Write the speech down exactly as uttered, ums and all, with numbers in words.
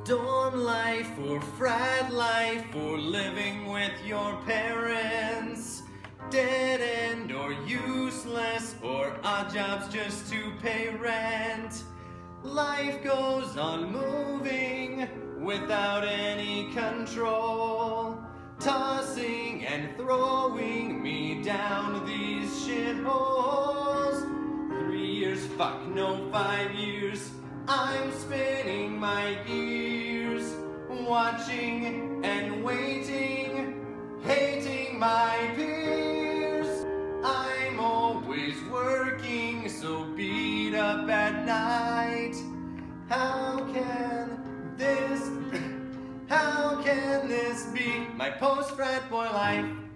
dorm life or frat life or living with your parents, dead end or useless or odd jobs just to pay rent. Life goes on moving without any control, tossing and throwing me down these shitholes. Three years, fuck no, five years, I'm spinning my gears, watching and waiting, hating my peers. I'm always working, so beat up at night. How can this, how can this be my post-frat boy life?